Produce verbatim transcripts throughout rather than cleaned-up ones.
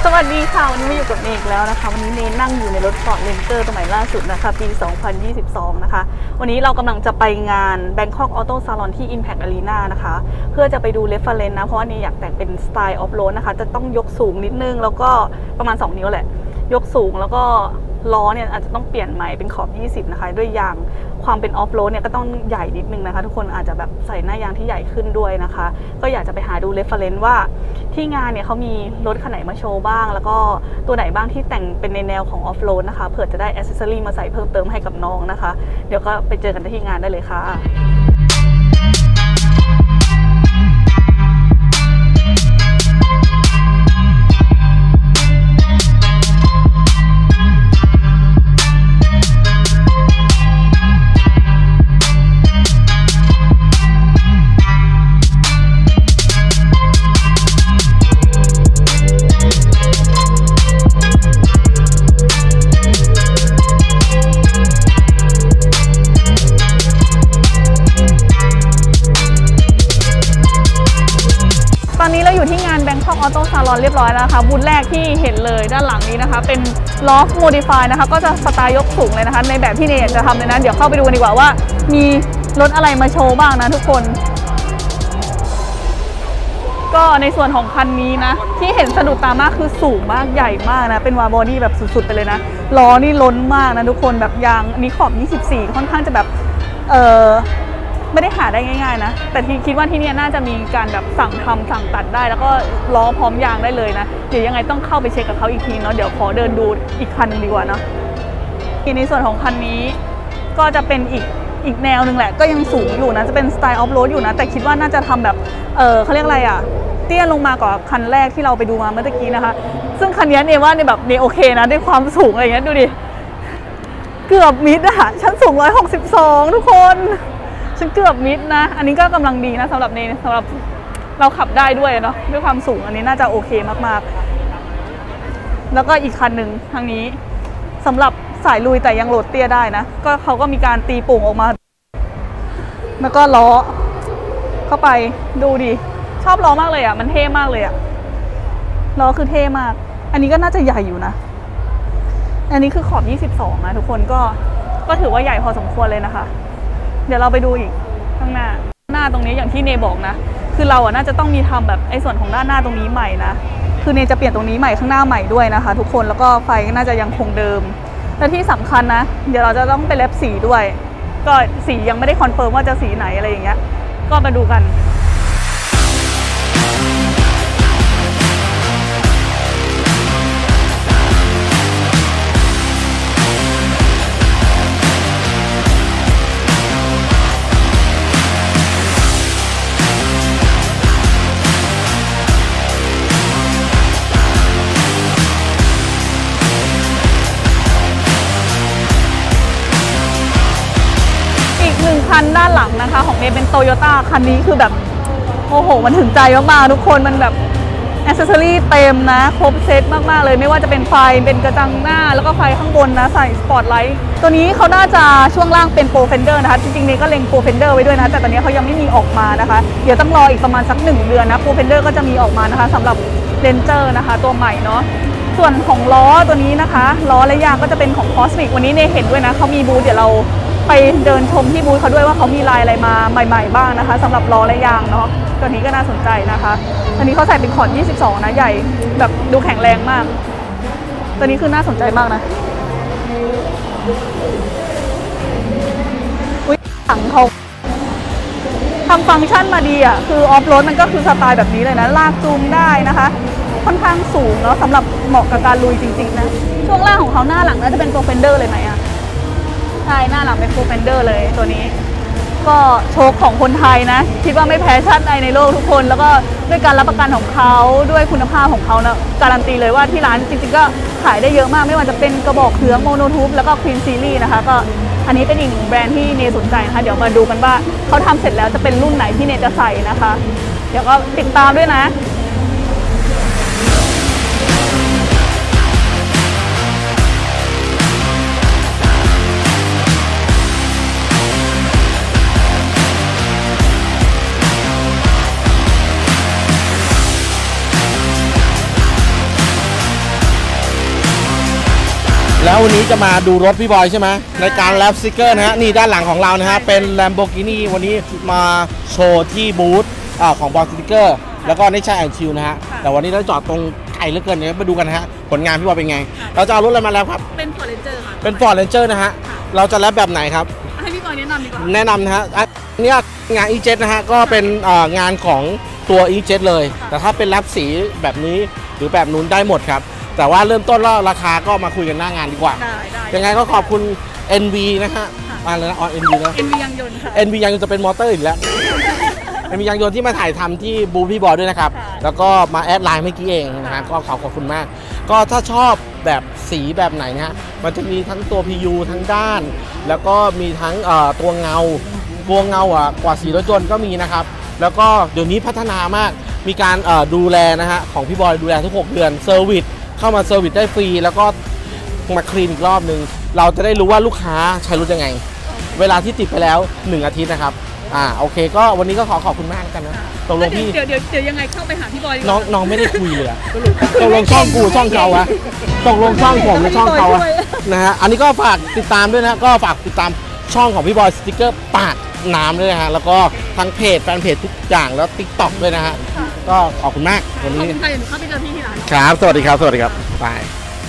สวัสดีค่ะวันนี้มาอยู่กับเนยอีกแล้วนะคะวันนี้เนยนั่งอยู่ในรถ Ford Ranger สมัยล่าสุดนะคะปีสองพันยี่สิบสองนะคะวันนี้เรากำลังจะไปงาน Bangkok Auto Salon ที่ Impact Arena นะคะเพื่อจะไปดู reference นะเพราะว่าเนยอยากแต่งเป็นสไตล์ออฟโรดนะคะจะต้องยกสูงนิดนึงแล้วก็ประมาณสองนิ้วแหละยกสูงแล้วก็ล้อเนี่ยอาจจะต้องเปลี่ยนใหม่เป็นขอบยี่สิบนะคะด้วยยางความเป็นออฟโรดเนี่ยก็ต้องใหญ่นิดนึงนะคะทุกคนอาจจะแบบใส่หน้ายางที่ใหญ่ขึ้นด้วยนะคะก็อยากจะไปหาดูเรฟเฟอเรนซ์ว่าที่งานเนี่ยเขามีรถคันไหนมาโชว์บ้างแล้วก็ตัวไหนบ้างที่แต่งเป็นในแนวของออฟโรดนะคะเผื่อจะได้อ c เซสซอรี่มาใส่เพิ่มเติมให้กับน้องนะคะเดี๋ยวก็ไปเจอกันที่งานได้เลยค่ะตอนนี้เราอยู่ที่งาน Bangkok Auto Salon เรียบร้อยแล้วนะคะบูธแรกที่เห็นเลยด้านหลังนี้นะคะเป็น Loft Modify นะคะก็จะสไตล์ยกสูงเลยนะคะในแบบที่เนยอยากจะทำเลยนะเดี๋ยวเข้าไปดูกันดีกว่าว่ามีรถอะไรมาโชว์บ้างนะทุกคนก็ในส่วนของคันนี้นะที่เห็นสะดุดตามากคือสูงมากใหญ่มากนะเป็นวาล์วบอดี้แบบสุดๆไปเลยนะล้อนี่ล้นมากนะทุกคนแบบยางนี้ขอบยี่สิบสี่ค่อนข้างจะแบบเออไม่ได้หาได้ง่ายๆนะแต่ที่คิดว่าที่นี่น่าจะมีการแบบสั่งทำสั่งตัดได้แล้วก็ล้อพร้อมยางได้เลยนะเดี๋ยวยังไงต้องเข้าไปเช็คกับเขาอีกทีเนาะเดี๋ยวขอเดินดูอีกคันนึงดีกว่าเนาะในส่วนของคันนี้ก็จะเป็นอีกอีกแนวหนึ่งแหละก็ยังสูงอยู่นะจะเป็นสไตล์ออฟโรดอยู่นะแต่คิดว่าน่าจะทำแบบเออเขาเรียกอะไรอ่ะเตี้ยลงมากว่าคันแรกที่เราไปดูมาเมื่อกี้นะคะซึ่งคันนี้เนี่ยว่าเนี่ยแบบเนี่ยโอเคนะด้วยความสูงอะไรอย่างเงี้ยดูดิเกือบมิดอะชั้นสูงหนึ่งร้อยหกสิบสองทุกคนฉันเกือบมิดนะอันนี้ก็กำลังดีนะสำหรับเนยสำหรับเราขับได้ด้วยเนาะด้วยความสูงอันนี้น่าจะโอเคมากๆแล้วก็อีกคันหนึ่งทางนี้สำหรับสายลุยแต่ยังโหลดเตี้ยได้นะก็เขาก็มีการตีโป่งออกมาแล้วก็ล้อเข้าไปดูดิชอบล้อมากเลยอ่ะมันเท่มากเลยอ่ะล้อคือเท่มากอันนี้ก็น่าจะใหญ่อยู่นะอันนี้คือขอบยี่สิบสองนะทุกคนก็ก็ถือว่าใหญ่พอสมควรเลยนะคะเดี๋ยวเราไปดูอีกข้างหน้าหน้าตรงนี้อย่างที่เนบอกนะคือเราอ่ะน่าจะต้องมีทำแบบไอ้ส่วนของด้านหน้าตรงนี้ใหม่นะคือเนจะเปลี่ยนตรงนี้ใหม่ข้างหน้าใหม่ด้วยนะคะทุกคนแล้วก็ไฟก็น่าจะยังคงเดิมและที่สำคัญนะเดี๋ยวเราจะต้องไปเล็บสีด้วยก็สียังไม่ได้คอนเฟิร์มว่าจะสีไหนอะไรอย่างเงี้ยก็มาดูกันคันด้านหลังนะคะของเนเป็นโตโยต้าคันนี้คือแบบโอ้โหมันถึงใจมากๆทุกคนมันแบบแอคเซสซอรี่เต็มนะครบเซตมากๆเลยไม่ว่าจะเป็นไฟเป็นกระจังหน้าแล้วก็ไฟข้างบนนะใส่สปอตไลท์ตัวนี้เขาน่าจะช่วงล่างเป็นโปรเฟนเดอร์นะคะจริงๆเนก็เล็งโปรเฟนเดอร์ไว้ด้วยนะแต่ตอนนี้เขายังไม่มีออกมานะคะเดี๋ยวต้องรออีกประมาณสักหนึ่งเดือนนะโปรเฟนเดอร์ก็จะมีออกมานะคะสำหรับเรนเจอร์นะคะตัวใหม่เนาะส่วนของล้อตัวนี้นะคะล้อและยางก็จะเป็นของ Cosmic วันนี้เนเห็นด้วยนะเขามีบูธเดี๋ยวเราไปเดินชมที่บูธเขาด้วยว่าเขามีลายอะไรมาใหม่ๆบ้างนะคะสำหรับล้อและยางเนาะตัวนี้ก็น่าสนใจนะคะอันนี้เขาใส่เป็นขอดยี่สิบสองนะใหญ่แบบดูแข็งแรงมากตัวนี้คือน่าสนใจมากนะอุ๊ยถังเขาทำฟังก์ชันมาดีอ่ะคือออฟโรดมันก็คือสไตล์แบบนี้เลยนะลากจูงได้นะคะค่อนข้างสูงเนาะสำหรับเหมาะกับการลุยจริงๆนะช่วงล่างของเขาหน้าหลังน่าจะเป็นโปรเฟนเดอร์เลยไหมอ่ะใช่หน้าหลังเป็นโปรเฟนเดอร์เลยตัวนี้ก็โชคของคนไทยนะคิดว่าไม่แพ้ชาติใดในโลกทุกคนแล้วก็ด้วยการรับประกันของเขาด้วยคุณภาพของเขานะการันตีเลยว่าที่ร้านจริงๆก็ขายได้เยอะมากไม่ว่าจะเป็นกระบอกเครื่องโมโนทูบแล้วก็ควีนซีรีส์นะคะก็อันนี้เป็นอีกหนึ่งแบรนด์ที่เนสนใจนะคะเดี๋ยวมาดูกันว่าเขาทำเสร็จแล้วจะเป็นรุ่นไหนที่เนจะใส่นะคะเดี๋ยวก็ติดตามด้วยนะแล้ววันนี้จะมาดูรถพี่บอยใช่ไหมในการแรปสติกเกอร์นะฮะนี่ด้านหลังของเรานะฮะเป็น Lamborghini วันนี้มาโชว์ที่บูธของบอยสติกเกอร์แล้วก็ในชาแอนชิลนะฮะแต่วันนี้เราจอดตรงไกลเหลือเกินเนี่ยมาดูกันนะฮะผลงานพี่บอยเป็นไงเราจะเอารถอะไรมาแรปครับเป็น Ford Ranger ค่ะเป็น Ford Ranger นะฮะเราจะแรปแบบไหนครับให้พี่บอยแนะนำดีกว่าแนะนำนะฮะเนี่ยงาน อี เจ็ด นะฮะก็เป็นงานของตัว อี เจ็ด เลยแต่ถ้าเป็นแรปสีแบบนี้หรือแบบนู้นได้หมดครับแต่ว่าเริ่มต้นแล้วราคาก็มาคุยกันหน้างานดีกว่ายังไงก็ขอบคุณ เอ็น วี นะฮะอะไรนะออน เอ็น วี นะเอ็น วี ยางยนต์ค่ะเอ็น วี ยางยนต์จะเป็นมอเตอร์อีกแล้ว เอ็น วี ยางยนต์ที่มาถ่ายทำที่บูพี่บอยด้วยนะครับแล้วก็มาแอดไลน์เมื่อกี้เองนะฮะก็ขอขอบคุณมากก็ถ้าชอบแบบสีแบบไหนนะฮะมันจะมีทั้งตัว พี ยู ทั้งด้านแล้วก็มีทั้งตัวเงาตัวเงาอ่ะกว่าสีรถยนต์ก็มีนะครับแล้วก็เดี๋ยวนี้พัฒนามากมีการดูแลนะฮะของพี่บอยดูแลทุกหกเดือนเซอร์วิสเข้ามาเซอร์วิสได้ฟรีแล้วก็มาคลีนอีกรอบนึงเราจะได้รู้ว่าลูกค้าใช้รถยังไงเวลาที่ติดไปแล้วหนึ่งอาทิตย์นะครับอ่าโอเคก็วันนี้ก็ขอขอบคุณมากกันนะตกลงพี่เดี๋ยวเดี๋ยวเดี๋ยวยังไงเข้าไปหาพี่บอยน้องน้องไม่ได้คุยเลยตกลงช่องกูช่องเขาอะตกลงช่องผมหรือช่องเขาอะนะฮะอันนี้ก็ฝากติดตามด้วยนะก็ฝากติดตามช่องของพี่บอยสติ๊กเกอร์ปากน้ำด้วยนะฮะแล้วก็ทั้งเพจแฟนเพจทุกอย่างแล้วติ๊กต็อกด้วยนะฮะก็ขอบคุณมากวันนี้ขอบคุณค่ะเดี๋ยวหนูเข้าไปเจอพี่ที่ร้านครับสวัสดีครับสวัสดีครับบาย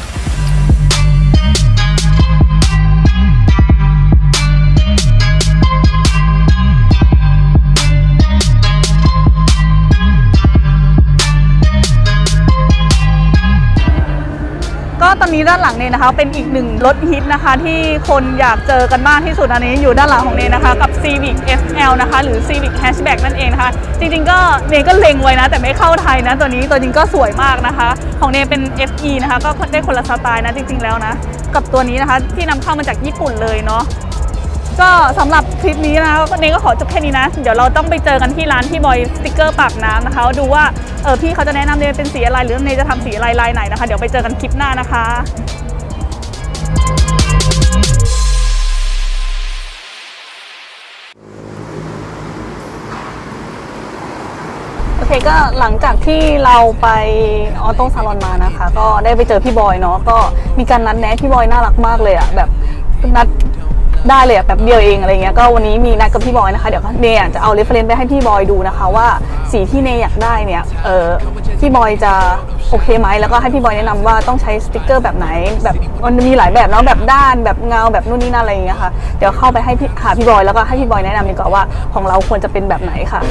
ก็ตอนนี้ด้านหลังเนี่ยนะคะเป็นอีกหนึ่งรถฮิตนะคะที่คนอยากเจอกันมากที่สุดอันนี้อยู่ด้านหลังของเนนะคะกับ Civic เอส แอล นะคะหรือ Civic Hatchback นั่นเองนะคะจริงๆก็เนก็เล็งไว้นะแต่ไม่เข้าไทยนะตัวนี้ตัวจริงก็สวยมากนะคะของเนเป็น เอฟ อี นะคะก็ได้คนละสไตล์นะจริงๆแล้วนะกับตัวนี้นะคะที่นำเข้ามาจากญี่ปุ่นเลยเนาะก็สำหรับคลิปนี้นะเนก็ขอจบแค่นี้นะเดี๋ยวเราต้องไปเจอกันที่ร้านพี่บอยสติ๊กเกอร์ปากน้ำนะคะดูว่าเออพี่เขาจะแนะนำเนเป็นสีอะไรหรือเนจะทำสีอะไรลายไหนนะคะเดี๋ยวไปเจอกันคลิปหน้านะคะโอเคก็หลังจากที่เราไปออโต้ซาลอนมานะคะก็ได้ไปเจอพี่บอยเนาะก็มีการนัดแนะพี่บอยน่ารักมากเลยอะแบบนัดได้เลยแบบเดียวเองอะไรเงี้ยก็วันนี้มีนัดกับพี่บอยนะคะเดี๋ยวเนยจะเอาเรฟเฟรนซ์ไปให้พี่บอยดูนะคะว่าสีที่เนยอยากได้เนี่ยเออพี่บอยจะโอเคไหมแล้วก็ให้พี่บอยแนะนำว่าต้องใช้สติ๊กเกอร์แบบไหนแบบมันมีหลายแบบเนาะแบบด้านแบบเงาแบบนู่นนี่นั่นอะไรอย่างเงี้ยค่ะเดี๋ยวเข้าไปให้หาพี่บอยแล้วก็ให้พี่บอยแนะนำดีกว่าว่าของเราควรจะเป็นแบบไหนค่ะ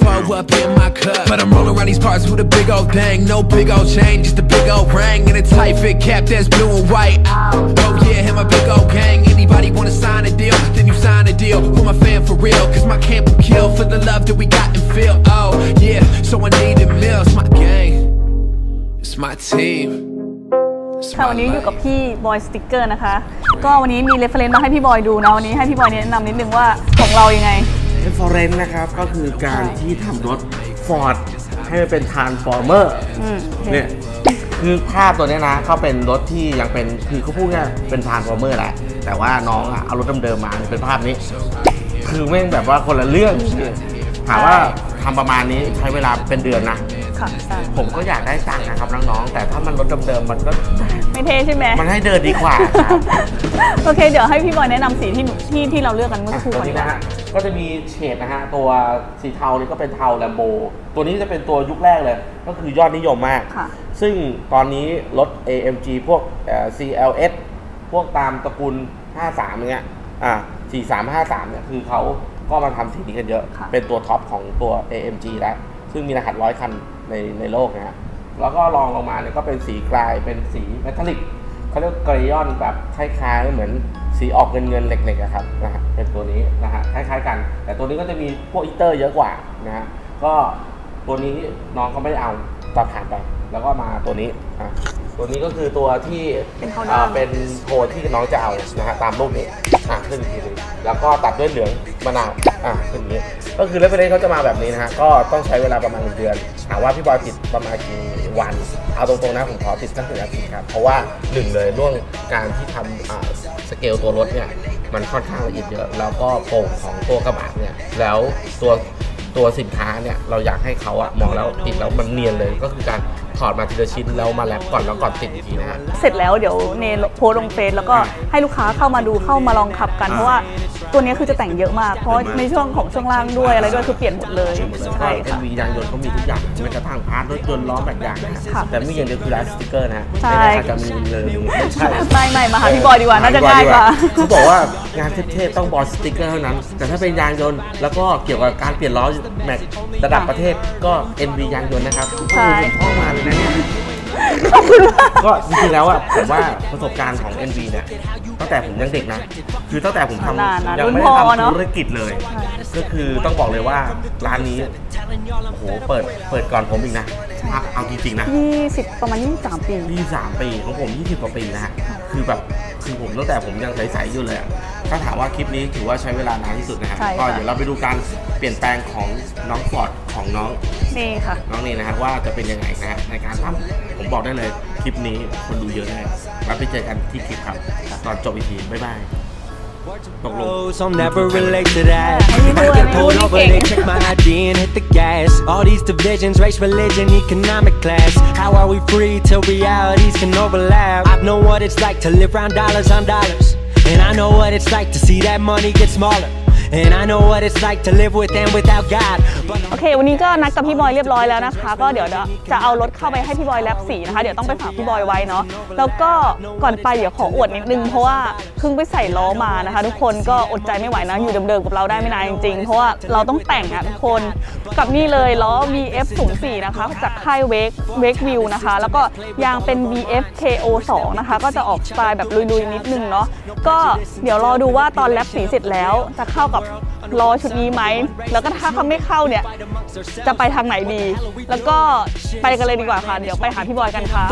Then you sign a deal with my fan for real Cause my camp will kill for the love that we got and feel Oh yeah, so I need a meal It's my gang, it's my team ค่ะวันนี้อยู่กับพี่บอยสติ๊กเกอร์นะคะก็วันนี้มีเรฟเฟรนซ์มาให้พี่บอยดูนะวันนี้ให้พี่บอยแนะนำนิดนึงว่าของเรายังไงเรฟเฟรนซ์นะครับก็คือการที่ทำรถ Ford ให้มันเป็นทรานส์ฟอร์เมอร์เนี่ยคือภาพตัวนี้นะเขาเป็นรถที่ยังเป็นคือเขาพูดง่ายเป็นทรานส์ฟอร์เมอร์แหละแต่ว่าน้องอะเอารถเดิมๆมาเป็นภาพนี้คือแม่งแบบว่าคนละเรื่องถามว่าทำประมาณนี้ใช้เวลาเป็นเดือนนะผมก็อยากได้ตังค์นะครับน้องๆแต่ถ้ามันรถเดิมๆมันก็ไม่เท่ใช่ไหมมันให้เดินดีกว่าโอเคเดี๋ยวให้พี่บอยแนะนำสีที่ที่ที่เราเลือกกันเมื่อสักครู่นี้นะฮะก็จะมีเฉดนะฮะตัวสีเทานี่ก็เป็นเทาแลมโบตัวนี้จะเป็นตัวยุคแรกเลยก็คือยอดนิยมมากซึ่งตอนนี้รถ เอ เอ็ม จี พวก ซี แอล เอส พวกตามตระกูลห้าสามอย่างเงี้ยอ่าสี่สามห้าสามเนี่ยคือเขาก็มาทำสีนี้กันเยอะเป็นตัวท็อปของตัว เอ เอ็ม จี แล้วซึ่งมีรหัสร้อยคันในในโลกนะฮะแล้วก็ลองลงมาเนี่ยก็เป็นสีกลายเป็นสีเมทัลลิกเขาเรียกเกรยอนแบบคล้ายๆเหมือนสีออกเงินเงินเหล็กๆอะครับนะฮะเป็นตัวนี้นะฮะคล้ายๆกันแต่ตัวนี้ก็จะมีพวกอีเตอร์เยอะกว่านะฮะก็ตัวนี้น้องเขาไม่ได้เอาตัดผ่านไปแล้วก็มาตัวนี้อ่ะตัวนี้ก็คือตัวที่เป็นโทนที่น้องจะเอานะฮะตามรูปนี้อ่ะขึ้นทีนึงแล้วก็ตัดด้วยเหลืองมะนาวอ่ะขึ้นนี้ก็คือเรฟเฟรนซ์เขาจะมาแบบนี้นะฮะก็ต้องใช้เวลาประมาณหนึ่งเดือนถามว่าพี่บอยติดประมาณกี่วันเอาตรงๆนะผมขอติดสักหนึ่งนาทีครับเพราะว่าหนึ่งเลยเรื่องการที่ทำอ่าสเกลตัวรถเนี่ยมันค่อนข้างละเอียดเยอะแล้วก็โป่งของตัวกระบะเนี่ยแล้วตัวตัวสินค้าเนี่ยเราอยากให้เขาอะมองแล้วติดแล้วมันเนียนเลยก็คือการถอดมาทีละชิ้นแล้วมาแรปก่อนแล้วก่อนติดอีกทีนะฮะเสร็จแล้วเดี๋ยวเนโพสลงเฟซแล้วก็ให้ลูกค้าเข้ามาดูเข้ามาลองขับกันเพราะว่าตัวนี้คือจะแต่งเยอะมากเพราะในช่วงของช่วงล่างด้วยอะไรด้วยคือเปลี่ยนหมดเลยใช่ค่ะเอ็น วี ยางยนต์เขามีทุกอย่างแม้กระทั่งพาร์ทรถยนต์ล้อแบบอย่างนะแต่ไม่อย่างเดียวคือร้านสติ๊กเกอร์นะใช่อาจจะมีเลยไม่ใช่ไม่ไม่มาหาพี่บอยดีกว่าน่าจะง่ายกว่าเขาบอกว่างานเท่ๆต้องบอลสติ๊กเกอร์เท่านั้นแต่ถ้าเป็นยางยนต์แล้วก็เกี่ยวกับการเปลี่ยนล้อแม็กระดับประเทศก็ เอ็น วี ยางยนต์นะครับใช่พ่อมาเลยนะเนี่ยก็จริงๆแล้วอะผมว่าประสบการณ์ของ เอ็น วี เนี่ยตั้งแต่ผมยังเด็กนะคือตั้งแต่ผมทำยังไม่ได้ทำธุรกิจเลยก็คือต้องบอกเลยว่าร้านนี้โอ้โหเปิดเปิดก่อนผมอีกนะเอาจริงๆนะยี่สิบประมาณยี่สิบสามปียี่สิบสามปีของผมยี่สิบกว่าปีนะฮะคือแบบคือผมตั้งแต่ผมยังใสๆอยู่เลยถ้าถามว่าคลิปนี้ถือว่าใช้เวลานานที่สุดนะฮะก็เดี๋ยวเราไปดูการเปลี่ยนแปลงของน้องฟอร์ดของน้องนี่ค่ะน้องนี่นะฮะว่าจะเป็นยังไงนะฮะในการทำผมบอกได้เลยคลิปนี้คนดูเยอะแน่แล้วไปเจอกันที่คลิปครับตอนจบอีกทีบ๊ายบาย I'll never relate to that. If I get pulled over, they check my I D and hit the gas. All these divisions, race, religion, economic class. How are we free till realities can overlap? I know what it's like to live round dollars on dollars, and I know what it's like to see that money get smaller.And I know what it's like to live with and without God. โอเควันนี้ก็นัดกับพี่บอยเรียบร้อยแล้วนะคะก็เดี๋ยวจะเอารถเข้าไปให้พี่บอยแลปสีนะคะเดี๋ยวต้องไปฝากพี่บอยไว้เนาะแล้วก็ก่อนไปเดี๋ยวขออวดนิดนึงเพราะว่าเพิ่งไปใส่ล้อมานะคะทุกคนก็อดใจไม่ไหวนะอยู่เดิมๆกับเราได้ไม่นานจริงๆเพราะว่าเราต้องแต่งอะทุกคนกับนี่เลยล้อ วี เอฟ ศูนย์ สี่นะคะจากค่ายเวกเวกวิวนะคะแล้วก็ยางเป็น บี เอฟ เค โอ สอง นะคะก็จะออกสไตล์แบบลุยๆนิดนึงเนาะก็เดี๋ยวรอดูว่าตอนแลปสีเสร็จแล้วจะเข้ากับล้อชุดนี้ไหมแล้วก็ถ้าเขาไม่เข้าเนี่ยจะไปทางไหนดีแล้วก็ไปกันเลยดีกว่าค่ะเดี๋ยวไปหาพี่บอยกันค่ะ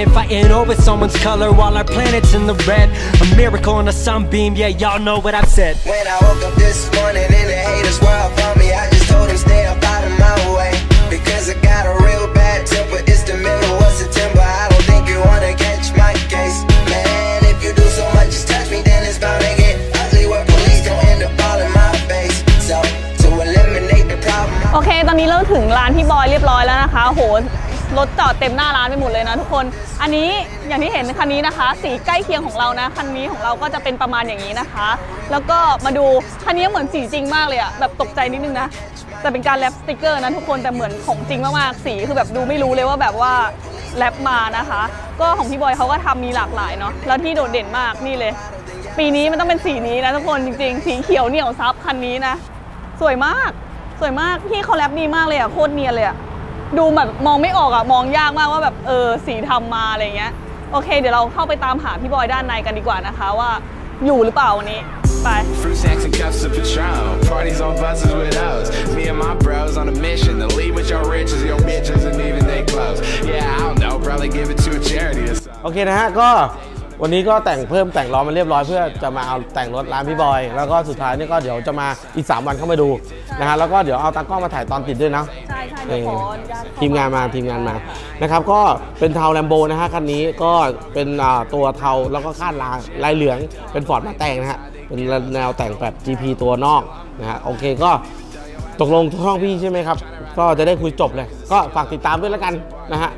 โอเคตอนนี้เราถึงร้านพี่บอยเรียบร้อยแล้วนะคะโหรถจอดเต็มหน้าร้านไปหมดเลยนะทุกคนอันนี้อย่างที่เห็นคันนี้นะคะสีใกล้เคียงของเรานะคันนี้ของเราก็จะเป็นประมาณอย่างนี้นะคะแล้วก็มาดูคันนี้เหมือนสีจริงมากเลยอะแบบตกใจนิดนึงนะแต่เป็นการแรปสติกเกอร์นะทุกคนแต่เหมือนของจริงมากๆสีคือแบบดูไม่รู้เลยว่าแบบว่าแรปมานะคะก็ของพี่บอยเขาก็ทำมีหลากหลายเนาะแล้วที่โดดเด่นมากนี่เลยปีนี้มันต้องเป็นสีนี้นะทุกคนจริงๆสีเขียวเหนียวซับคันนี้นะสวยมากสวยมากพี่เขาแรปดีมากเลยอ่ะโคตรเนียนเลยอ่ะดูแบบมองไม่ออกอ่ะมองยากมากว่าแบบเออสีทำมาอะไรเงี้ยโอเคเดี๋ยวเราเข้าไปตามหาพี่บอยด้านในกันดีกว่านะคะว่าอยู่หรือเปล่าวันนี้ไป Fruit snacks and cups of Patron. Parties on buses with us. Me and my bros on a mission to leave with your riches, your bitches, and even they clothes. Yeah, I don't know. Probably give it to a charity or something. โอเคนะฮะก็วันนี้ก็แต่งเพิ่มแต่งล้อมาเรียบร้อยเพื่อจะมาเอาแต่งรถร้านพี่บอยแล้วก็สุดท้ายนี่ก็เดี๋ยวจะมาอีกสามวันเข้ามาดูนะฮะแล้วก็เดี๋ยวเอาตากล้องมาถ่ายตอนติดด้วยนะใช่ใช่ขอทีมงานมาทีมงานมานะครับก็เป็นเทาแลมโบนะฮะคันนี้ก็เป็นตัวเทาแล้วก็คาดลายลายเหลืองเป็นฟอร์ดมาแต่งนะฮะเป็นแนวแต่งแบบ จี พี ตัวนอกนะฮะโอเคก็ตกลงช่องพี่ใช่ไหมครับก็จะได้คุยจบเลยก็ฝากติดตามด้วยแล้วกันนะฮะ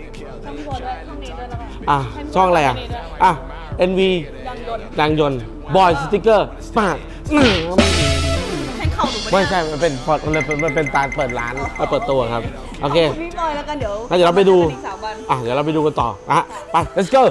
อ่ะช่องอะไรอ่ะอ่ะ เอ็น วี ยางยนต์บอยสติ๊กเกอร์ปากไม่ใช่มันเป็นมันเป็นการเปิดร้านเปิดตัวครับโอเคพี่บอยแล้วกันเดี๋ยวเดี๋ยวเราไปดูอ่ะเดี๋ยวเราไปดูกันต่อนะฮะไป let's go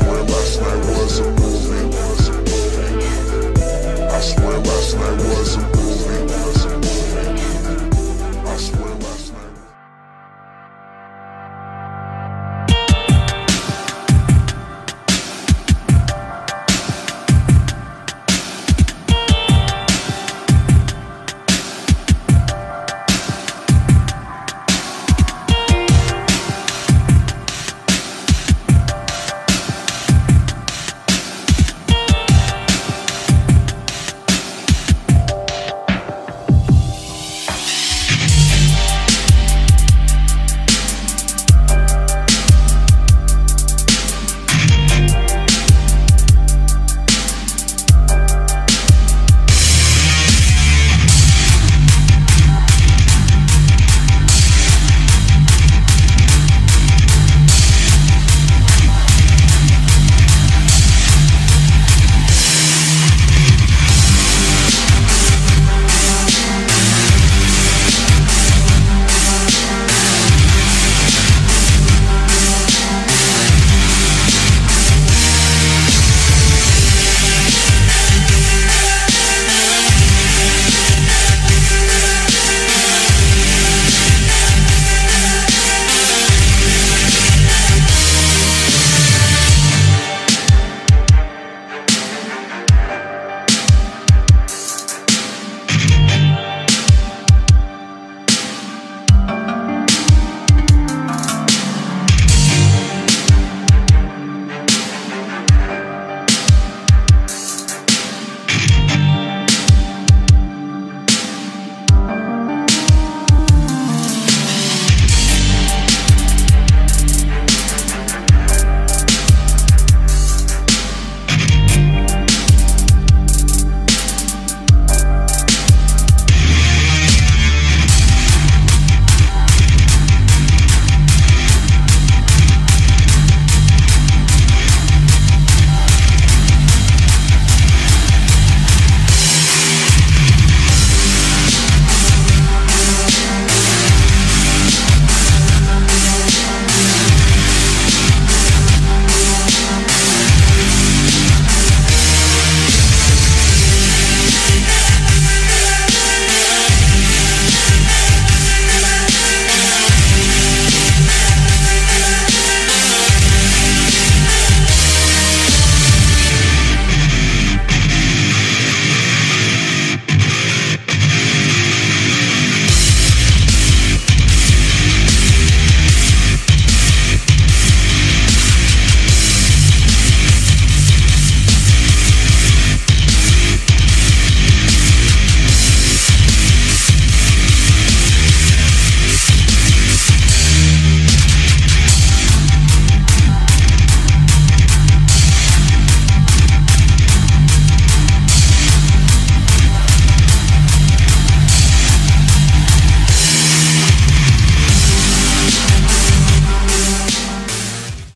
I swear last night was a